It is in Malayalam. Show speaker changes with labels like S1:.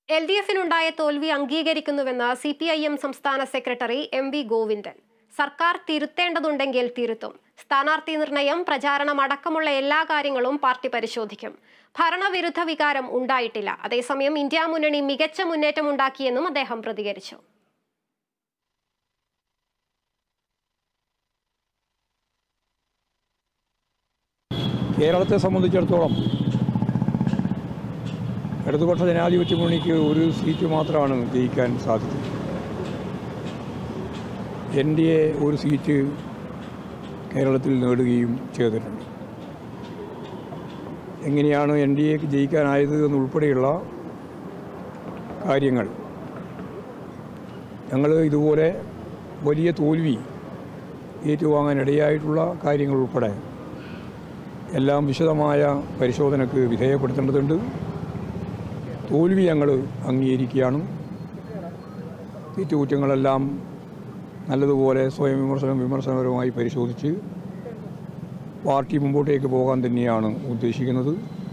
S1: LDF-നുണ്ടായ തോൽവി അംഗീകരിക്കുന്നുവെന്ന് CPIM സംസ്ഥാന സെക്രട്ടറി MV ഗോവിന്ദൻ. സർക്കാർ തിരുത്തേണ്ടതുണ്ടെങ്കിൽ തിരുത്തും. സ്ഥാനാർത്ഥി നിർണയം, പ്രചാരണം അടക്കമുള്ള എല്ലാ കാര്യങ്ങളും പാർട്ടി പരിശോധിക്കും. ഭരണവിരുദ്ധ വികാരം ഉണ്ടായിട്ടില്ല. അതേസമയം ഇന്ത്യ മുന്നണി മികച്ച മുന്നേറ്റമുണ്ടാക്കിയെന്നും അദ്ദേഹം പ്രതികരിച്ചു.
S2: കേരളത്തെ സംബന്ധിച്ചിടത്തോളം ഇടതുപക്ഷ ജനാധിപത്യ മുന്നണിക്ക് ഒരു സീറ്റ് മാത്രമാണ് ജയിക്കാൻ സാധിച്ചത്. NDA ഒരു സീറ്റ് കേരളത്തിൽ നേടുകയും ചെയ്തിട്ടുണ്ട്. എങ്ങനെയാണ് NDAക്ക് ജയിക്കാനായത് എന്നുൾപ്പെടെയുള്ള കാര്യങ്ങൾ ഞങ്ങൾ ഇതുപോലെ വലിയ തോൽവി ഏറ്റുവാങ്ങാനിടയായിട്ടുള്ള കാര്യങ്ങൾ ഉൾപ്പെടെ എല്ലാം വിശദമായ പരിശോധനയ്ക്ക് വിധേയപ്പെടുത്തേണ്ടതുണ്ട്. തോൽവി ഞങ്ങൾ അംഗീകരിക്കുകയാണ്. തെറ്റുകുറ്റങ്ങളെല്ലാം നല്ലതുപോലെ സ്വയം വിമർശനപരമായി പരിശോധിച്ച് പാർട്ടി മുമ്പോട്ടേക്ക് പോകാൻ തന്നെയാണ് ഉദ്ദേശിക്കുന്നത്.